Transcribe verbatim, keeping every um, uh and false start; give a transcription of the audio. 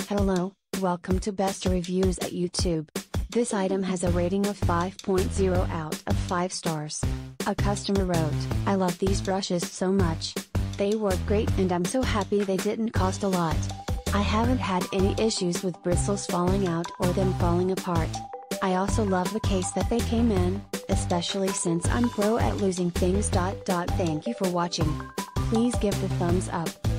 Hello, welcome to Best Reviews at YouTube. This item has a rating of five point zero out of five stars. A customer wrote, "I love these brushes so much. They work great and I'm so happy they didn't cost a lot. I haven't had any issues with bristles falling out or them falling apart. I also love the case that they came in, especially since I'm pro at losing things. Thank you for watching. Please give the thumbs up.